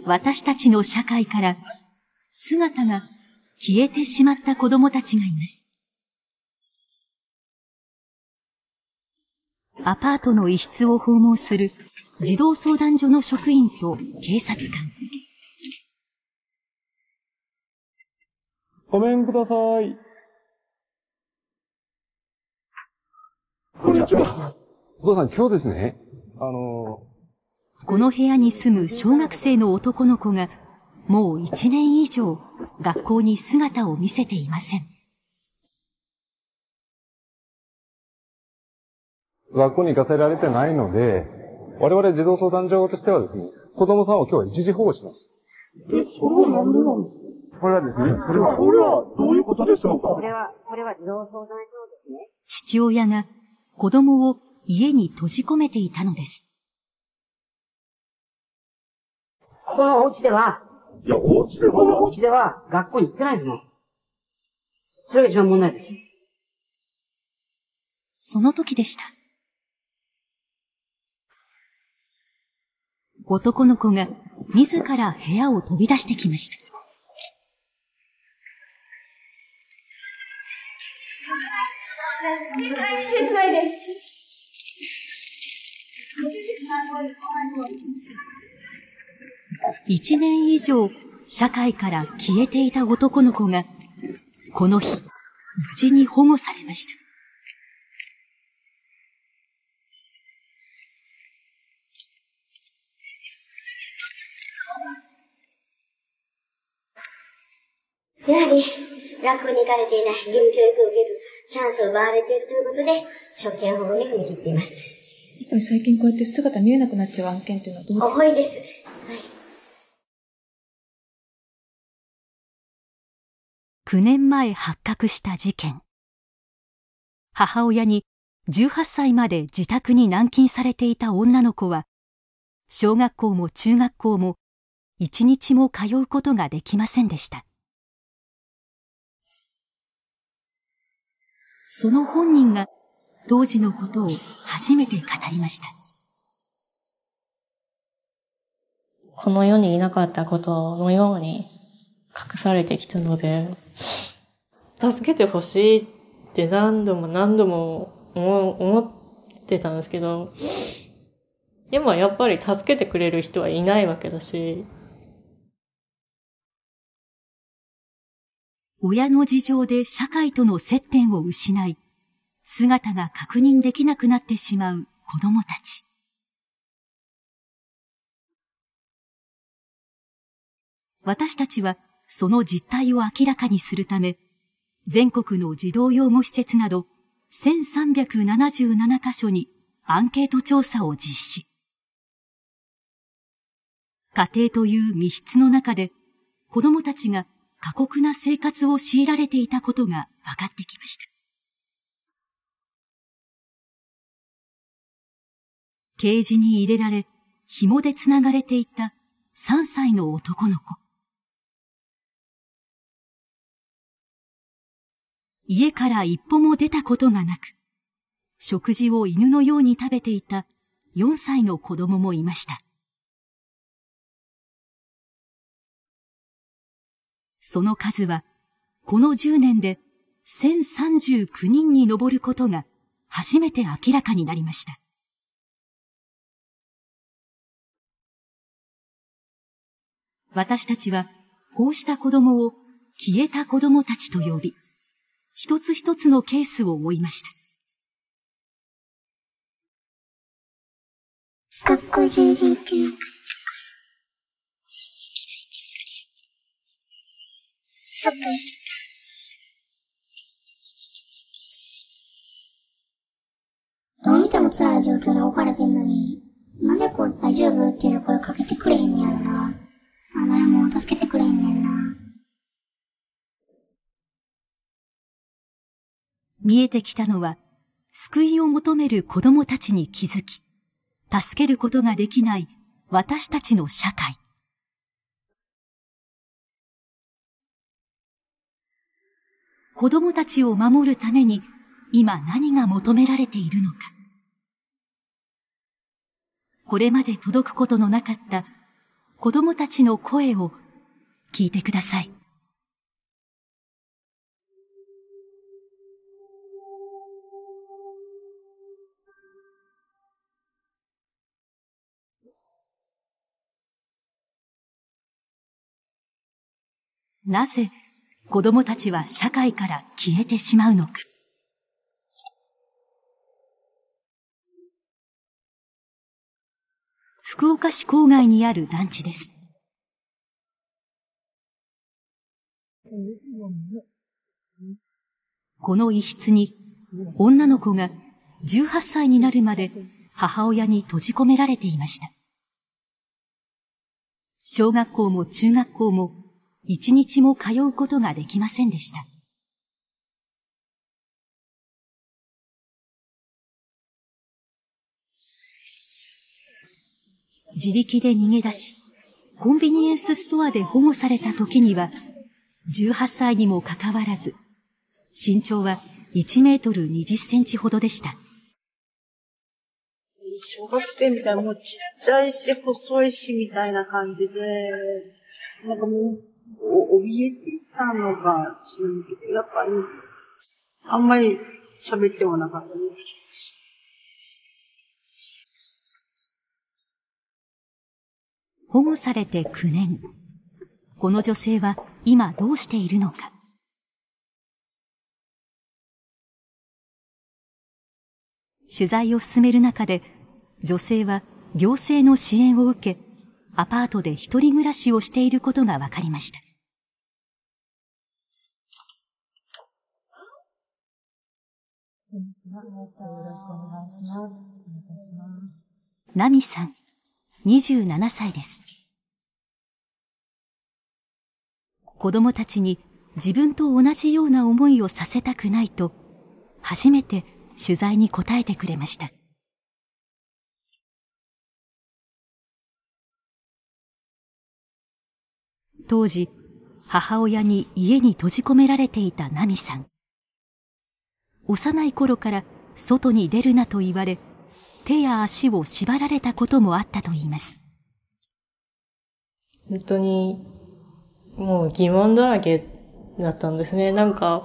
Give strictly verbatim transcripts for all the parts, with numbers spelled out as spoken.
私たちの社会から姿が消えてしまった子供たちがいます。アパートの一室を訪問する児童相談所の職員と警察官。 ごめんください。 こんにちは。お父さん、今日ですね、あのー、この部屋に住む小学生の男の子がもう一年以上学校に姿を見せていません。 学校に行かせられてないので、我々児童相談所としてはですね、子供さんを今日は一時保護します。 え、それは何でなんですか？これはですね、これは、これはどういうことでしょうか？ これは、これは児童相談所ですね。 父親が子供を家に閉じ込めていたのです。 このお家では、 いや、お家では、 このお家では学校に行ってないですもん。それが一番問題です。 その時でした。男の子が自ら部屋を飛び出してきました。 手伝いで、手伝いで。 一年以上社会から消えていた男の子がこの日無事に保護されました。 やはり学校に行かれていない義務教育を受けるチャンスを奪われているということで職権保護に踏み切っています。 やっぱり最近こうやって姿見えなくなっちゃう案件というのはどうですか？ 多いです。はい。 きゅうねんまえ発覚した事件。母親にじゅうはっさいまで自宅に軟禁されていた女の子は小学校も中学校も一日も通うことができませんでした。その本人が当時のことを初めて語りました。 この世にいなかったことのように隠されてきたので、助けてほしいって何度も何度も思ってたんですけど、でもやっぱり助けてくれる人はいないわけだし、 親の事情で社会との接点を失い、姿が確認できなくなってしまう子供たち。私たちはその実態を明らかにするため、全国の児童養護施設などせんさんびゃくななじゅうななカ所にアンケート調査を実施。家庭という密室の中で子供たちが過酷な生活を強いられていたことが分かってきました。ケージに入れられ、紐でつながれていたさんさいの男の子。家から一歩も出たことがなく、食事を犬のように食べていたよんさいの子供もいました。その数はこのじゅうねんでせんさんじゅうきゅうにんに上ることが初めて明らかになりました。私たちはこうした子供を消えた子供たちと呼び、一つ一つのケースを追いました。 学校全然行ってなかったから気づいてくれ。外行きたし。どう見ても辛い状況に置かれてんのに、なんでこう大丈夫っていう声かけてくれへんねやろな。あ、誰も助けてくれへんねんな。 見えてきたのは、救いを求める子供たちに気づき、助けることができない私たちの社会。子供たちを守るために今何が求められているのか。これまで届くことのなかった子供たちの声を聞いてください。なぜ子供たちは社会から消えてしまうのか。福岡市郊外にある団地です。この一室に女の子がじゅうはっさいになるまで母親に閉じ込められていました。小学校も中学校も一日も通うことができませんでした。自力で逃げ出し、コンビニエンスストアで保護された時には、じゅうはっさいにもかかわらず、身長はいちメートルにじゅっセンチほどでした。 小学生みたいな、もうちっちゃいし、細いし、みたいな感じで、なんかもう、お、怯えていたのが、やっぱり、あんまり喋ってはなかったです。 保護されてきゅうねん。この女性は今どうしているのか。取材を進める中で、女性は行政の支援を受け、アパートで一人暮らしをしていることが分かりました。ナミさん、にじゅうななさいです。子供たちに自分と同じような思いをさせたくないと、初めて取材に答えてくれました。当時、母親に家に閉じ込められていたナミさん。幼い頃から外に出るなと言われ、手や足を縛られたこともあったといいます。 本当に、もう疑問だらけだったんですね。なんか、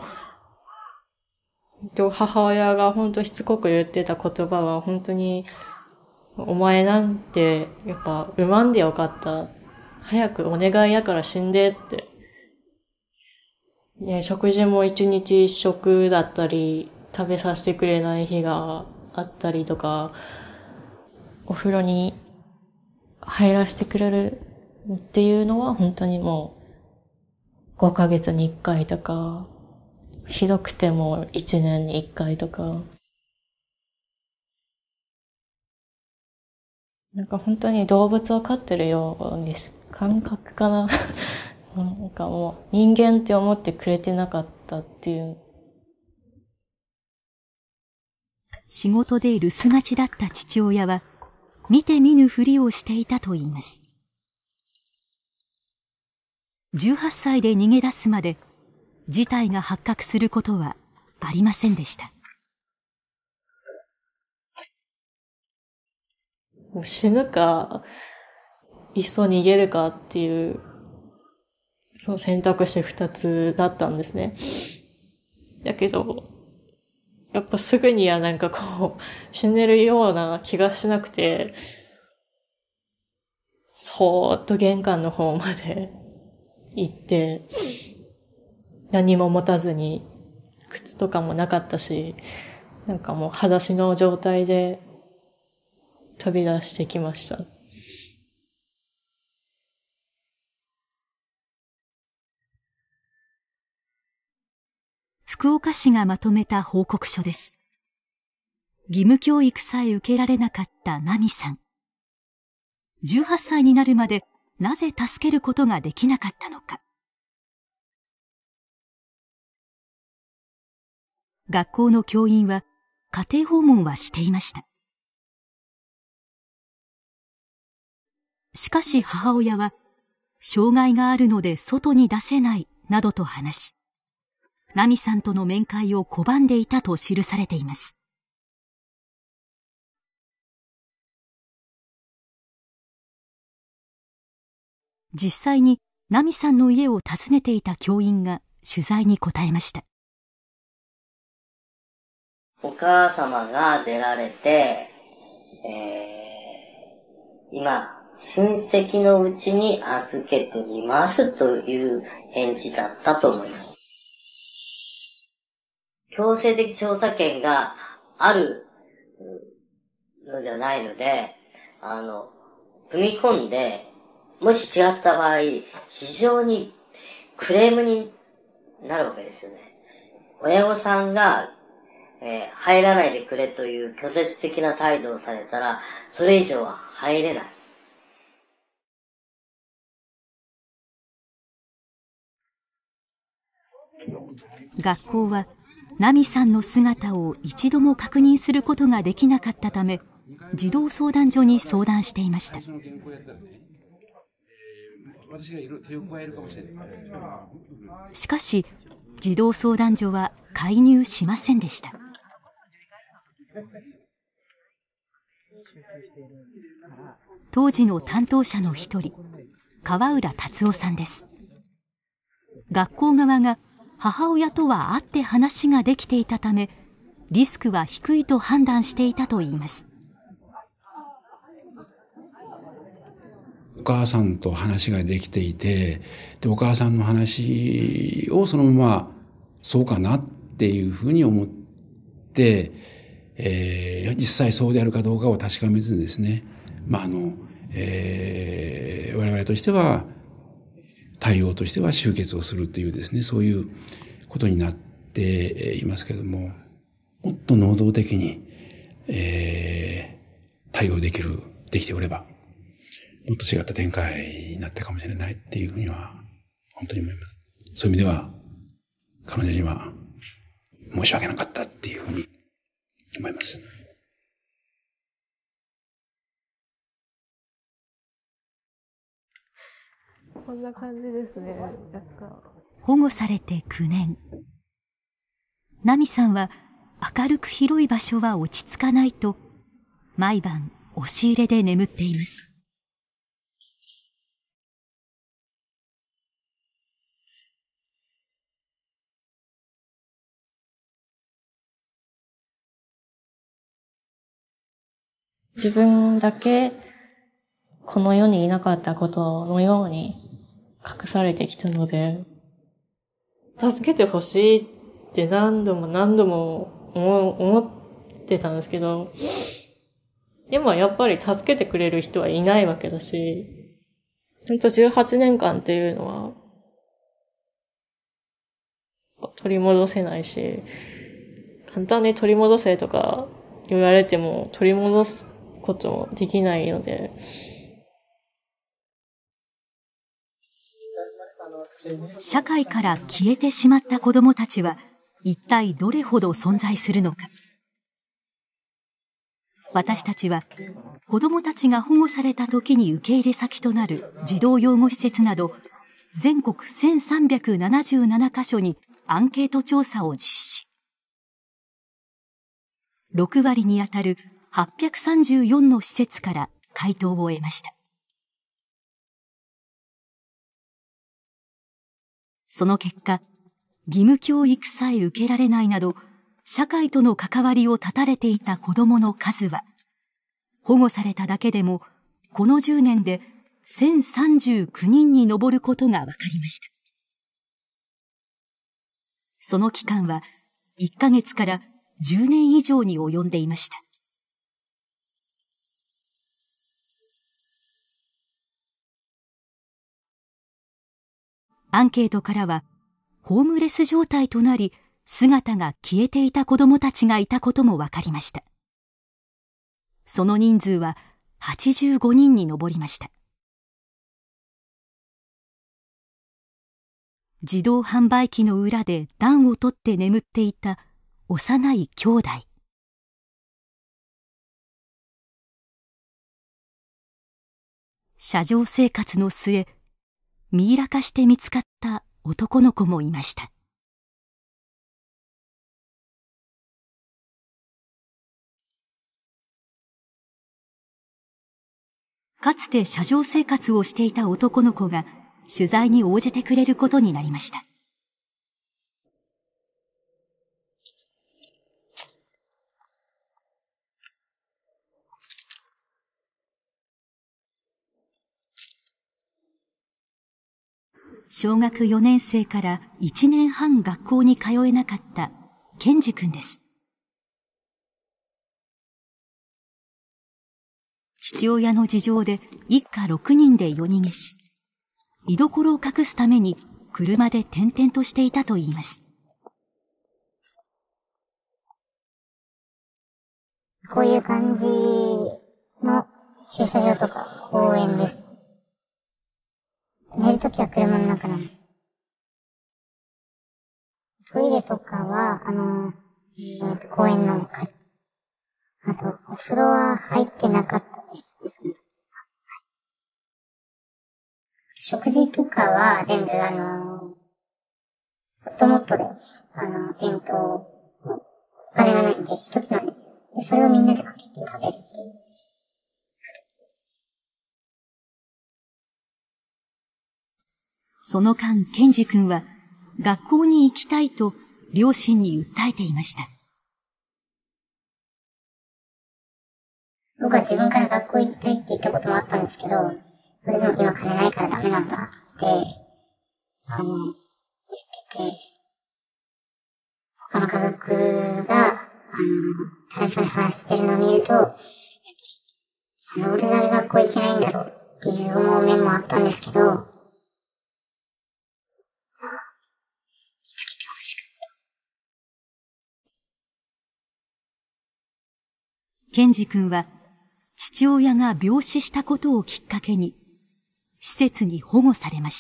母親が本当しつこく言ってた言葉は本当に、お前なんて、やっぱ、産まんでよかった。早くお願いやから死んでって。ね、食事も一日一食だったり、食べさせてくれない日があったりとか、お風呂に入らせてくれるっていうのは本当にもうごかげつにいっかいとか、ひどくてもいちねんにいっかいとか。なんか本当に動物を飼ってるように感覚かな。なんかもう人間って思ってくれてなかったっていう。 仕事で留守がちだった父親は、見て見ぬふりをしていたといいます。じゅうはっさいで逃げ出すまで、事態が発覚することはありませんでした。 もう死ぬか、いっそ逃げるかっていう、その選択肢二つだったんですね。だけど、やっぱすぐにはなんかこう、死ねるような気がしなくて、そーっと玄関の方まで行って、何も持たずに、靴とかもなかったし、なんかもう裸足の状態で飛び出してきました。 福岡市がまとめた報告書です。義務教育さえ受けられなかったナミさん。じゅうはっさいになるまでなぜ助けることができなかったのか。学校の教員は家庭訪問はしていました。しかし母親は、障害があるので外に出せないなどと話し、ナミさんとの面会を拒んでいたと記されています。 実際にナミさんの家を訪ねていた教員が取材に答えました。 お母様が出られて、えー、今、親戚のうちに預けていますという返事だったと思います。強制的調査権があるのではないので、あの、踏み込んで、もし違った場合、非常にクレームになるわけですよね。親御さんが、えー、入らないでくれという拒絶的な態度をされたら、それ以上は入れない。 学校はナミさんの姿を一度も確認することができなかったため、児童相談所に相談していました。しかし、児童相談所は介入しませんでした。当時の担当者の一人、川浦達夫さんです。学校側が母親とは会って話ができていたため、リスクは低いと判断していたといいます。 お母さんと話ができていて、で、お母さんの話をそのままそうかなっていうふうに思って、えー、実際そうであるかどうかを確かめずにですね、まあ、あの、えー、我々としては、対応としては終結をするというですね、そういうことになっていますけれども、もっと能動的に、えー、対応できる、できておれば、もっと違った展開になったかもしれないっていうふうには、本当に思います。そういう意味では、彼女には申し訳なかったっていうふうに思います。 こんな感じですね。 保護されてきゅうねん。ナミさんは明るく広い場所は落ち着かないと、毎晩押し入れで眠っています。 自分だけこの世にいなかったことのように隠されてきたので、助けてほしいって何度も何度も思ってたんですけど、でもやっぱり助けてくれる人はいないわけだし、ほんとじゅうはちねんかんっていうのは取り戻せないし、簡単に取り戻せとか言われても取り戻すこともできないので、 社会から消えてしまった子どもたちは一体どれほど存在するのか。私たちは子どもたちが保護された時に受け入れ先となる児童養護施設など全国せんさんびゃくななじゅうななカ所にアンケート調査を実施。ろくわりにあたるはっぴゃくさんじゅうよんの施設から回答を得ました。その結果、義務教育さえ受けられないなど、社会との関わりを断たれていた子どもの数は、保護されただけでも、このじゅうねんでせんさんじゅうきゅうにんに上ることが分かりました。その期間はいっかげつからじゅうねん以上に及んでいました。アンケートからは、ホームレス状態となり、姿が消えていた子どもたちがいたことも分かりました。その人数ははちじゅうごにんに上りました。自動販売機の裏で暖を取って眠っていた幼い兄弟。車上生活の末、ミイラ化して見つかった男の子もいました。 かつて車上生活をしていた男の子が取材に応じてくれることになりました。小学よねん生からいちねんはん学校に通えなかったケンジ君です。父親の事情で一家ろくにんで夜逃げし、居所を隠すために車で転々としていたといいます。 こういう感じの駐車場とか公園です。寝るときは車の中なの。トイレとかは、あの、えー、と公園の中。あと、お風呂は入ってなかったです。食事とかは全部、あの、ホットモットで、あの、弁当、お金がないんで一つなんですよ。で、それをみんなで分けて食べるっていう。 その間、ケンジ君は学校に行きたいと両親に訴えていました。 僕は自分から学校行きたいって言ったこともあったんですけど、それでも今金ないからダメなんだっつって、あの、言ってて、他の家族が、あの、楽しそうに話してるのを見ると、あの、俺なり学校行けないんだろうっていう思う面もあったんですけど、 ケンジ君は父親が病死したことをきっかけに施設に保護されました。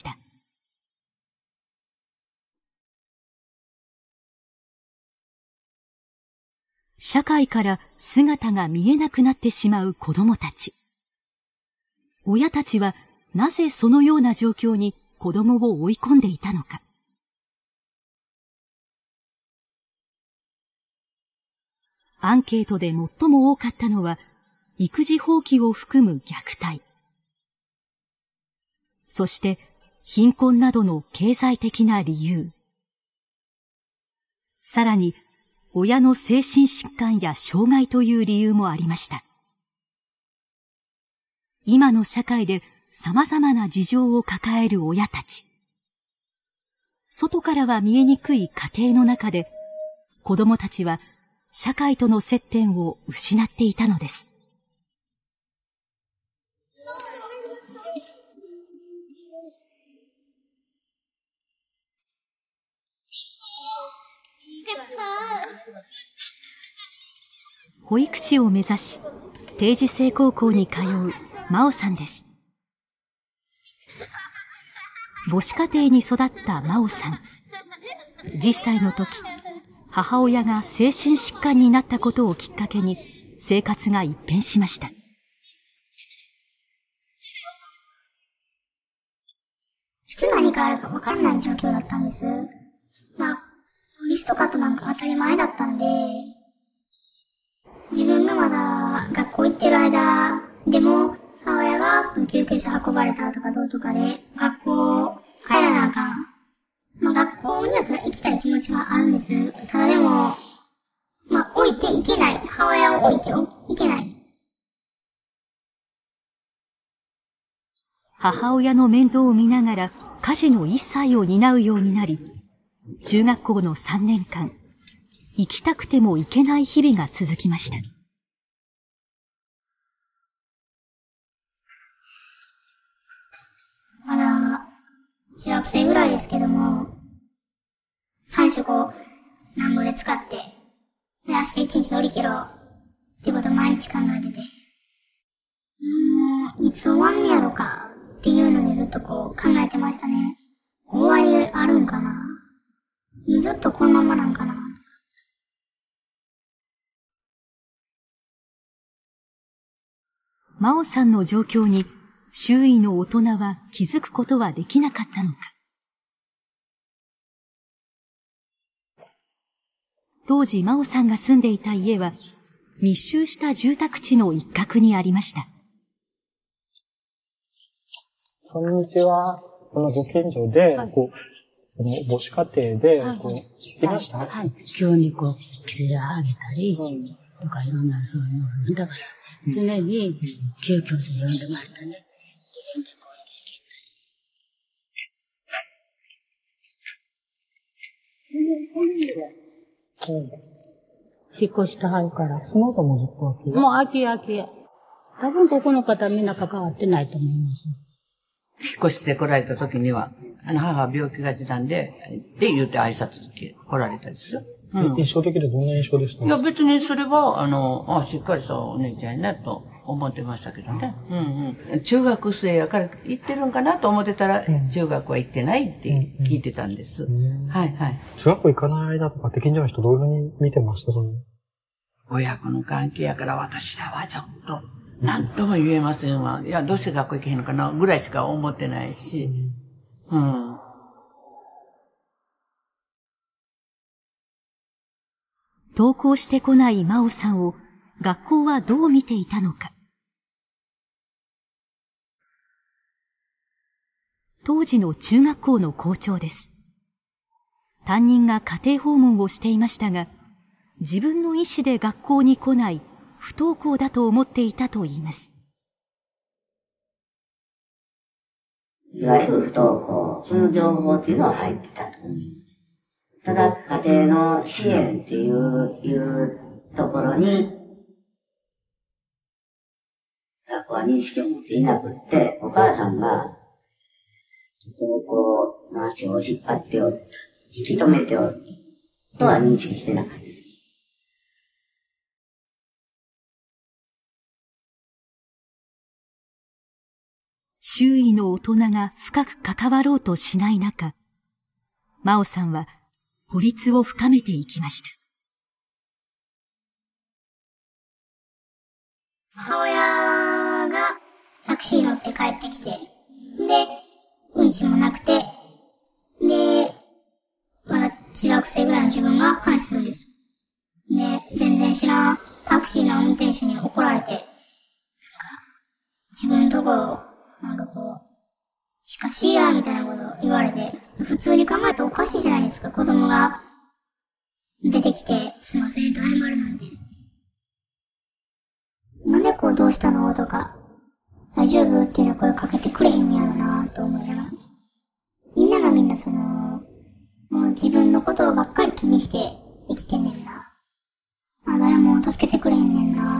社会から姿が見えなくなってしまう子供たち。親たちはなぜそのような状況に子供を追い込んでいたのか。アンケートで最も多かったのは、育児放棄を含む虐待。そして、貧困などの経済的な理由。さらに、親の精神疾患や障害という理由もありました。今の社会で様々な事情を抱える親たち。外からは見えにくい家庭の中で、子供たちは、社会との接点を失っていたのです。保育士を目指し、定時制高校に通う真央さんです。母子家庭に育った真央さん。じゅっさいの時、母親が精神疾患になったことをきっかけに生活が一変しました。いつ何かあるか分からない状況だったんです。まあ、リストカットなんか当たり前だったんで、自分がまだ学校行ってる間でも、母親がその救急車運ばれたとかどうとかで、学校帰らなあかん。まあ学校にはそれは行きたい気持ちはあるんです。ただでも、まあ置いていけない。母親を置いていけない。 母親の面倒を見ながら家事の一切を担うようになり、中学校のさんねんかん、行きたくても行けない日々が続きました。 まだ、中学生ぐらいですけども、さん食をなんぼで使って、で、明日一日乗り切ろうっていうことを毎日考えてて、うーん、いつ終わんねやろかっていうのにずっとこう考えてましたね。終わりあるんかな、ずっとこのままなんかな。 真央さんの状況に周囲の大人は気づくことはできなかったのか。当時真央さんが住んでいた家は密集した住宅地の一角にありました。 こんにちは。このご近所で、こう、この母子家庭で、こう、いました？ はい。急にこう、傷をあげたり、とかいろんなそういうの。だから、常に救急車呼んでましたね。引っ越してはるから。 その後もずっと空き家？ もう空き家空き家。多分ここの方みんな関わってないと思います。引っ越して来られた時には、あの母は病気がちなんで、で言うて挨拶来られたんですよ。 うん、印象的でどんな印象でした？ いや別にそれは、あの、あしっかりしたお姉ちゃんやなと思ってましたけどね。うんうん。中学生やから行ってるんかなと思ってたら、うん、中学は行ってないって聞いてたんです。うんうん、はいはい。 中学校行かないだとかって近所の人どういうふうに見てました？その親子の関係やから私らはちょっと、なんとも言えませんわ。いや、どうして学校行けへんのかなぐらいしか思ってないし。うん。 登校してこない真央さんを学校はどう見ていたのか。当時の中学校の校長です。担任が家庭訪問をしていましたが、自分の意思で学校に来ない不登校だと思っていたと言います。 いわゆる不登校、その情報っていうのは入ってたと思います。ただ、家庭の支援っていう、いうところに、学校は認識を持っていなくって、お母さんが、不登校の足を引っ張っておった、引き止めておった、とは認識してなかったです。 周囲の大人が深く関わろうとしない中、真央さんは孤立を深めていきました。 母親がタクシー乗って帰ってきて、で、うんちもなくて、で、まだ中学生ぐらいの自分が話するんです。で、全然知らんタクシーの運転手に怒られて、なんか、自分のところ、なんかこう、しかしや、みたいなこと言われて、普通に考えたらおかしいじゃないですか。子供が出てきて、すいませんと謝るなんて。なんでこうどうしたのとか、大丈夫っていうの声かけてくれへんやろなと思いながら。みんながみんなその、もう自分のことばっかり気にして生きてんねんな。あ、誰も助けてくれへんねんな。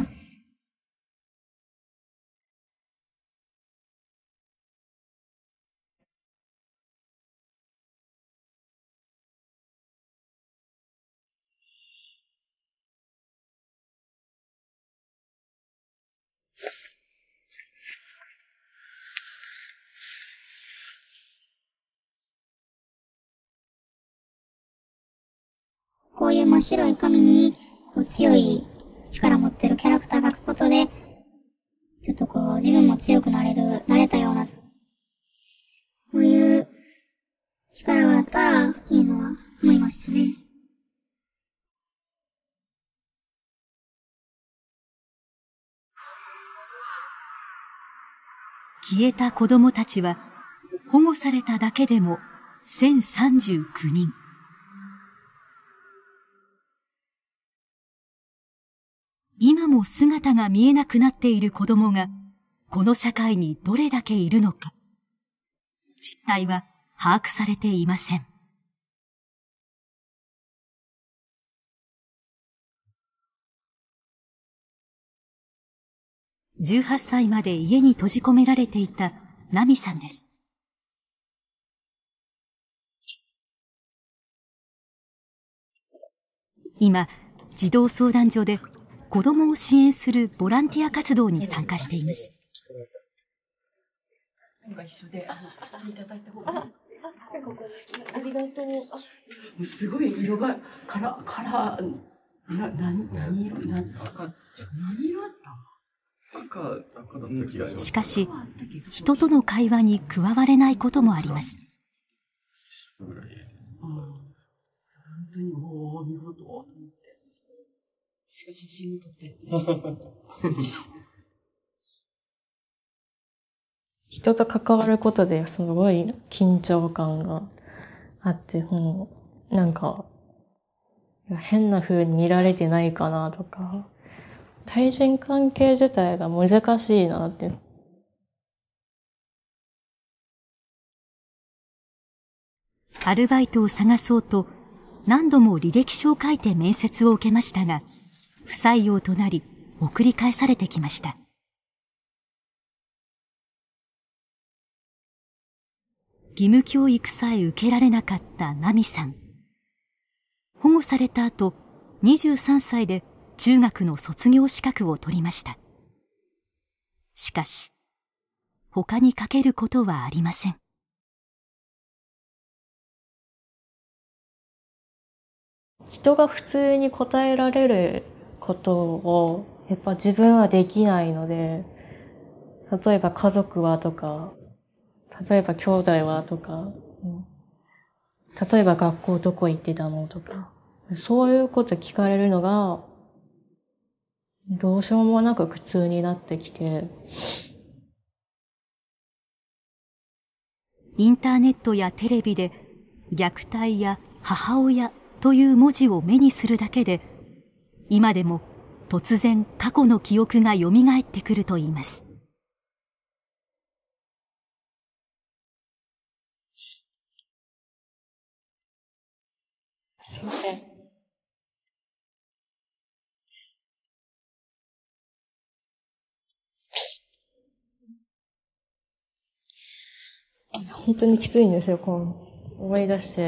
こういう真っ白い紙にこう強い力持ってるキャラクターが描くことで、ちょっとこう自分も強くなれる、なれたような、こういう力があったらいいのは思いましたね。 消えた子供たちは保護されただけでもせんさんじゅうきゅうにん。今も姿が見えなくなっている子供がこの社会にどれだけいるのか、実態は把握されていません。じゅうはっさいまで家に閉じ込められていたナミさんです。今、児童相談所で子供を支援するボランティア活動に参加しています。 なんか一緒で、いただいた方がいい。ありがとう。すごい色が、カラー、カラー、な、な、何色、な、何色だったしかし、人との会話に加われないこともあります。 本当に、おー、見事と思って。しかし写真を撮って。 人と関わることですごい緊張感があって、もうなんか変な風に見られてないかなとか、対人関係自体が難しいなって。 アルバイトを探そうと何度も履歴書を書いて面接を受けましたが、不採用となり送り返されてきました。義務教育さえ受けられなかったナミさん。保護された後、にじゅうさんさいで中学の卒業資格を取りました。しかし、他に書けることはありません。 人が普通に答えられることを、やっぱ自分はできないので、例えば家族はとか、例えば兄弟はとか、例えば学校どこ行ってたのとか、そういうこと聞かれるのが、どうしようもなく苦痛になってきて。 インターネットやテレビで虐待や母親という文字を目にするだけで、今でも突然過去の記憶が蘇ってくるといいます。 すいません。本当にきついんですよ、こう思い出して。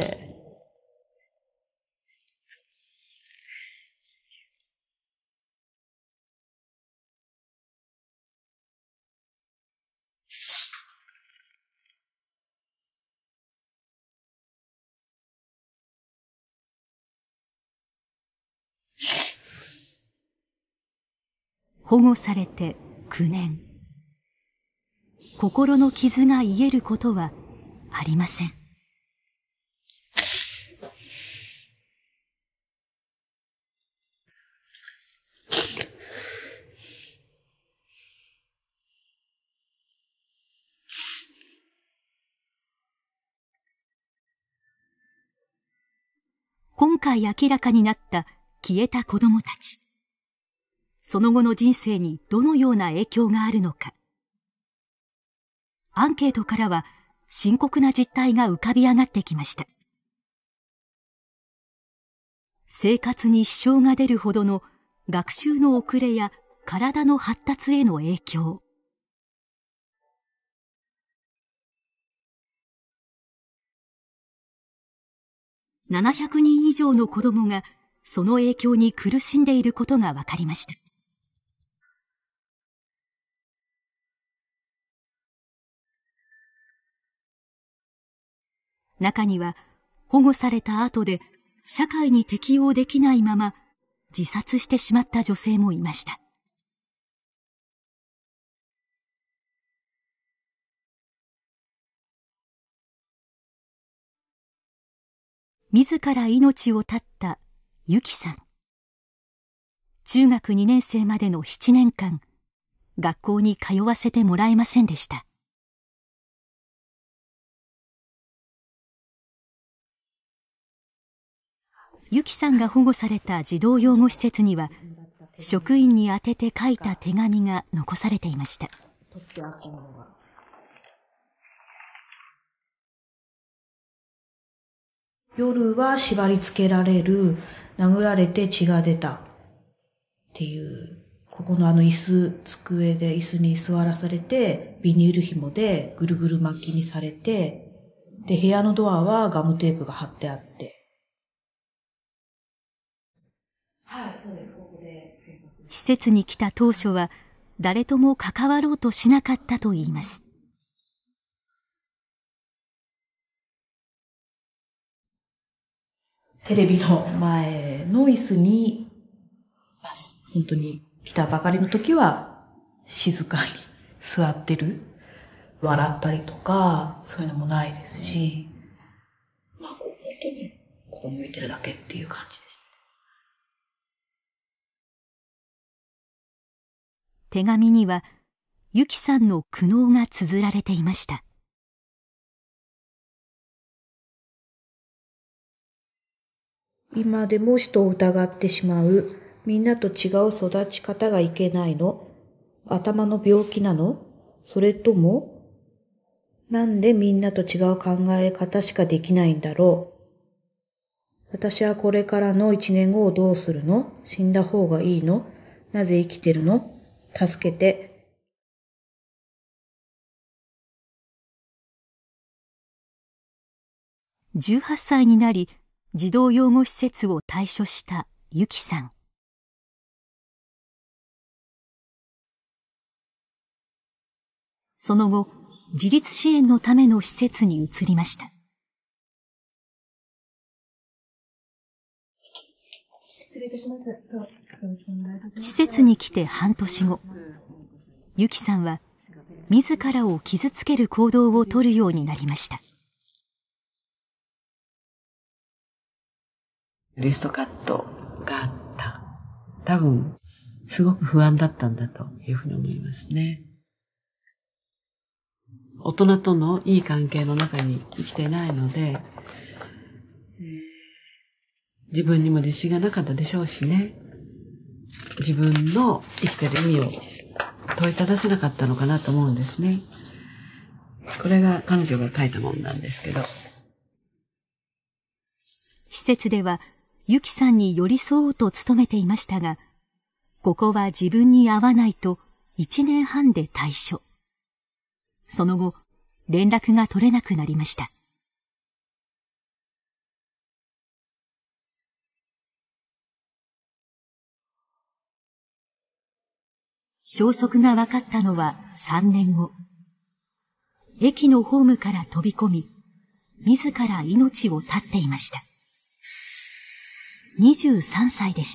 保護されてきゅうねん。心の傷が癒えることはありません。今回明らかになった消えた子供たち。その後の人生にどのような影響があるのか。アンケートからは深刻な実態が浮かび上がってきました。生活に支障が出るほどの学習の遅れや体の発達への影響。ななひゃくにん以上の子どもがその影響に苦しんでいることが分かりました。中には保護された後で社会に適応できないまま自殺してしまった女性もいました。自ら命を絶ったユキさん。中学にねん生までのななねんかん、学校に通わせてもらえませんでした。ユキさんが保護された児童養護施設には、職員に宛てて書いた手紙が残されていました。 夜は縛り付けられる、殴られて血が出たっていう、ここのあの椅子、机で椅子に座らされて、ビニール紐でぐるぐる巻きにされて、で、部屋のドアはガムテープが貼ってあって。 はい、そうです、ここで。 施設に来た当初は、誰とも関わろうとしなかったといいます。 テレビの前の椅子に、本当に来たばかりの時は静かに座ってる。笑ったりとか、そういうのもないですし、まあ、こう本当にここ向いてるだけっていう感じです。 手紙には、 ゆきさんの苦悩が綴られていました。 今でも人を疑ってしまう。みんなと違う育ち方がいけないの？頭の病気なの？それとも、なんでみんなと違う考え方しかできないんだろう？私はこれからの一年後をどうするの？死んだ方がいいの？なぜ生きてるの？助けて。 じゅうはっさいになり、児童養護施設を退所したゆきさん。その後、自立支援のための施設に移りました。 失礼いたします。 施設に来て半年後、ゆきさんは自らを傷つける行動をとるようになりました。 リストカットがあった。多分、すごく不安だったんだというふうに思いますね。大人とのいい関係の中に生きてないので、自分にも自信がなかったでしょうしね。自分の生きてる意味を問いただせなかったのかなと思うんですね。これが彼女が書いたもんなんですけど。 施設では、ゆきさんに寄り添おうと努めていましたが、ここは自分に合わないと一年半で退所。その後、連絡が取れなくなりました。消息が分かったのはさんねんご。駅のホームから飛び込み、自ら命を絶っていました。にじゅうさんさいでした。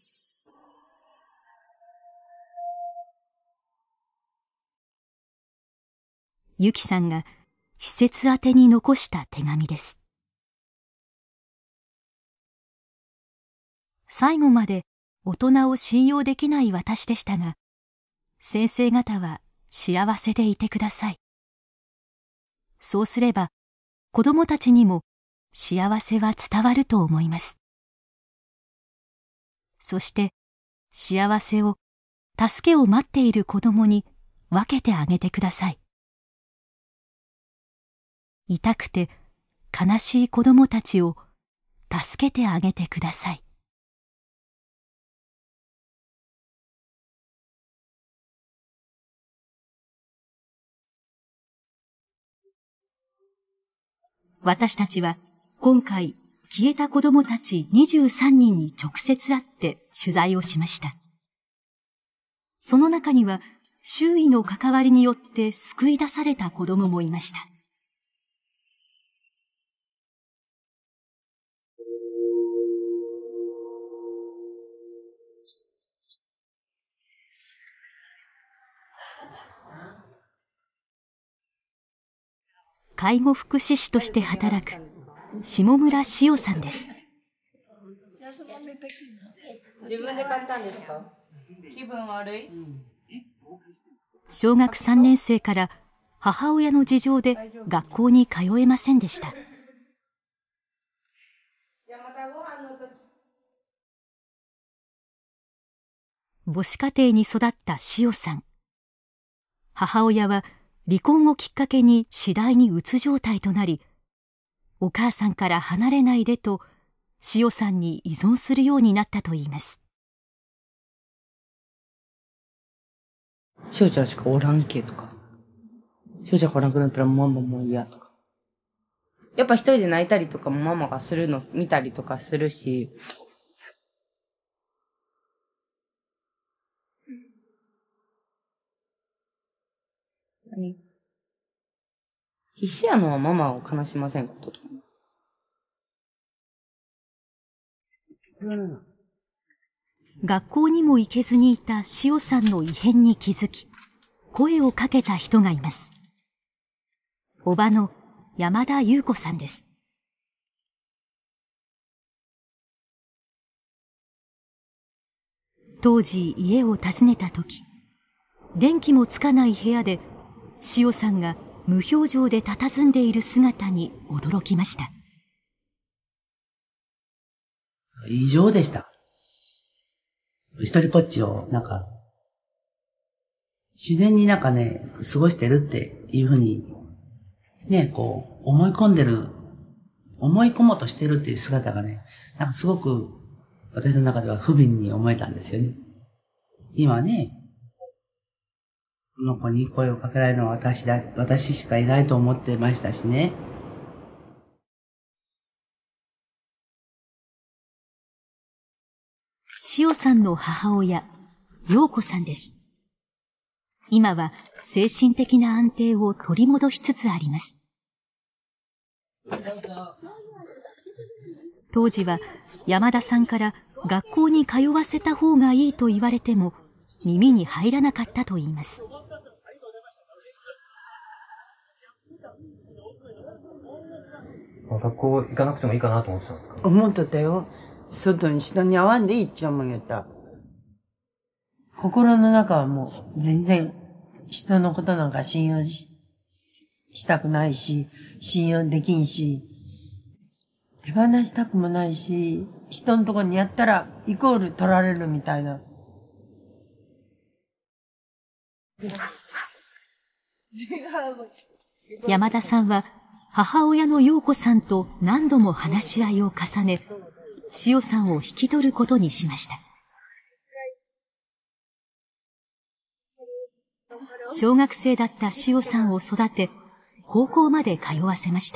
ゆきさんが施設宛てに残した手紙です。最後まで大人を信用できない私でしたが、先生方は幸せでいてください。そうすれば子供たちにも幸せは伝わると思います。そして幸せを、助けを待っている子供に分けてあげてください。痛くて悲しい子供たちを助けてあげてください。私たちは今回消えた子供たちにじゅうさんにんに直接会って取材をしました。その中には周囲の関わりによって救い出された子供もいました。介護福祉士として働く下村しおさんです。 自分で買ったんですか？気分悪い？ 小学さんねん生から母親の事情で学校に通えませんでした。母子家庭に育ったしおさん。母親は離婚をきっかけに次第にうつ状態となり、お母さんから離れないでと、しおさんに依存するようになったといいます。 しおちゃんしかおらんけとか。しおちゃんがおらんくなったらママも嫌とか。 やっぱ一人で泣いたりとかもママがするの見たりとかするし、何必死やのはママを悲しませんこととか。 学校にも行けずにいたしおさんの異変に気づき、声をかけた人がいます。おばの山田優子さんです。当時家を訪ねたとき、 電気もつかない部屋で塩さんが無表情で佇んでいる姿に驚きました。 異常でした。一人ぽっちをなんか自然になんかね過ごしてるっていうふうにねこう思い込んでる思い込もうとしてるっていう姿がねなんかすごく私の中では不憫に思えたんですよね。今ねこの子に声をかけられるのは私だ私しかいないと思ってましたしね。 塩さんの母親、陽子さんです。今は精神的な安定を取り戻しつつあります。当時は山田さんから学校に通わせた方がいいと言われても耳に入らなかったといいます。 学校行かなくてもいいかなと思ってたんですか？ 思っとったよ。外に人に会わんでいいって思うよった。心の中はもう全然人のことなんか信用 し, したくないし、信用できんし、手放したくもないし、人のとこにやったらイコール取られるみたいな。 山田さんは母親の陽子さんと何度も話し合いを重ね、塩さんを引き取ることにしました。小学生だった塩さんを育て、高校まで通わせました。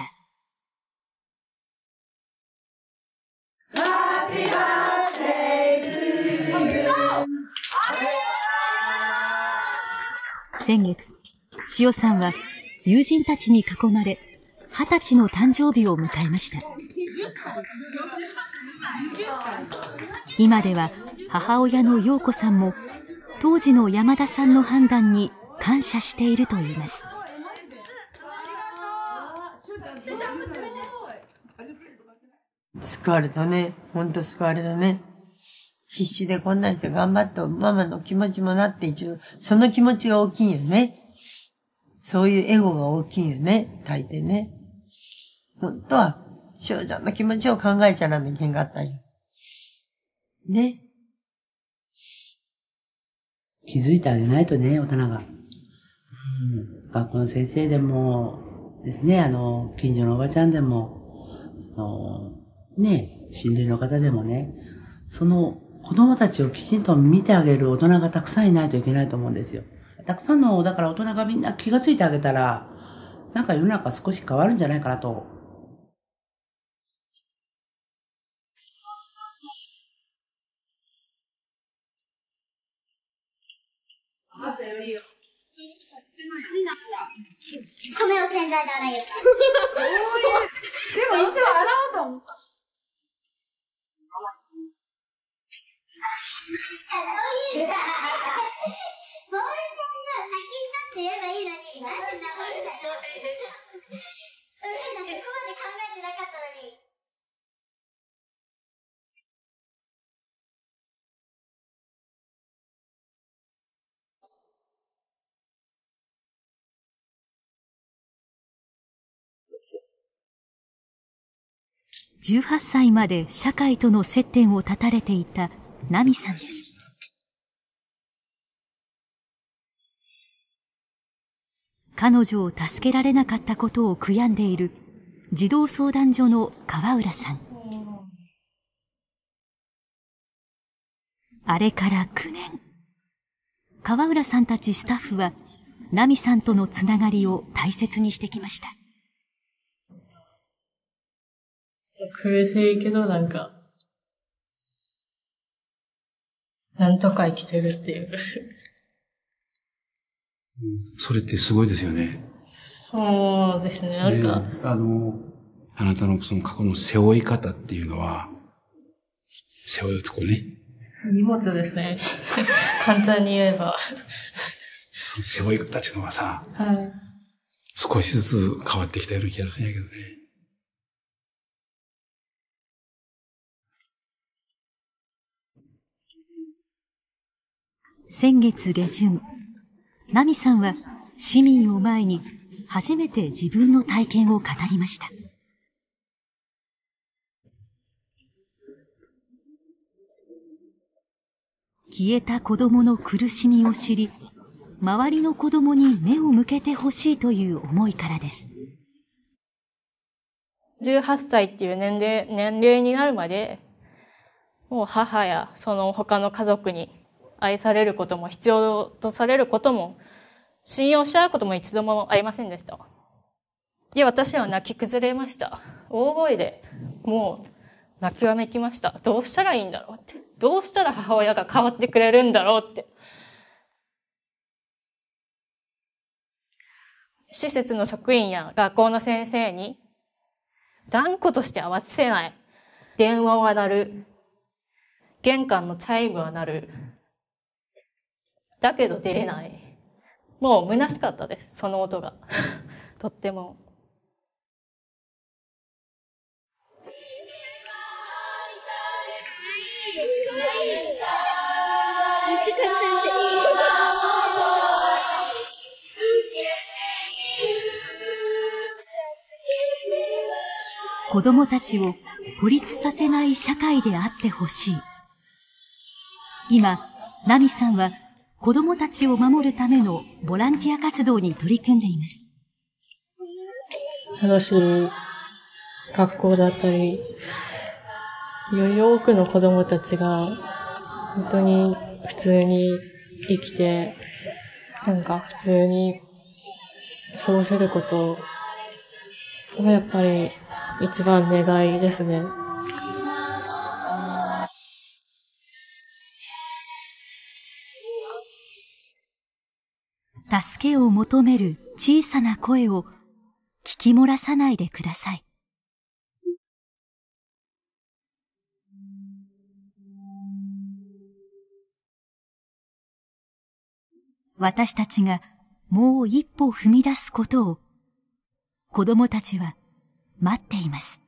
先月、塩さんは友人たちに囲まれ、二十歳の誕生日を迎えました。今では母親の陽子さんも当時の山田さんの判断に感謝しているといいます。 救われたね。ほんと救われたね。必死でこんなんして頑張ったママの気持ちもなって一応、その気持ちが大きいよね。そういうエゴが大きいよね。大抵ね。本当は、翔ちゃんの気持ちを考えちゃらんといけんかったんよ。ね。 気づいてあげないとね、大人が。うん、学校の先生でも、ですね、あの、近所のおばちゃんでも、あの、ね、親類の方でもね、その子供たちをきちんと見てあげる大人がたくさんいないといけないと思うんですよ。たくさんの、だから大人がみんな気がついてあげたら、なんか世の中少し変わるんじゃないかなと。 米を洗剤で洗いよった。 でも一応洗おうと思った。 そういうさ、ボールペンが先に取って言えばいいのに、なんで邪魔したの？そこまで考えてなかったのに。 じゅうはっさいまで社会との接点を断たれていた奈美さんです。彼女を助けられなかったことを悔やんでいる児童相談所の川浦さん。あれからきゅうねん、川浦さんたちスタッフは奈美さんとのつながりを大切にしてきました。 苦しいけどなんか、なんとか生きてるっていう。 それってすごいですよね。 そうですね、なんか。 ね、あの、あなたのその過去の背負い方っていうのは、背負うとこね。 荷物ですね。簡単に言えば。 その背負い方っていうのはさ、 はい、 少しずつ変わってきたような気がするんやけどね。 先月下旬、 ナミさんは市民を前に初めて自分の体験を語りました。消えた子供の苦しみを知り、周りの子供に目を向けてほしいという思いからです。 じゅうはっさいっていう年齢、年齢になるまで、もう母やその他の家族に愛されることも必要とされることも、信用し合うことも一度もありませんでした。いや、私は泣き崩れました。大声で、もう泣きわめきました。どうしたらいいんだろうって。どうしたら母親が変わってくれるんだろうって。施設の職員や学校の先生に、断固として合わせない。電話は鳴る。玄関のチャイムは鳴る。だけど出れない。もう虚しかったです、その音が。とっても。 子供たちを孤立させない社会であってほしい。今、ナミさんは子供たちを守るためのボランティア活動に取り組んでいます。 楽しい学校だったり、より多くの子供たちが本当に普通に生きて、なんか普通に過ごせることがやっぱり一番願いですね。 助けを求める小さな声を聞き漏らさないでください。私たちがもう一歩踏み出すことを子供たちは待っています。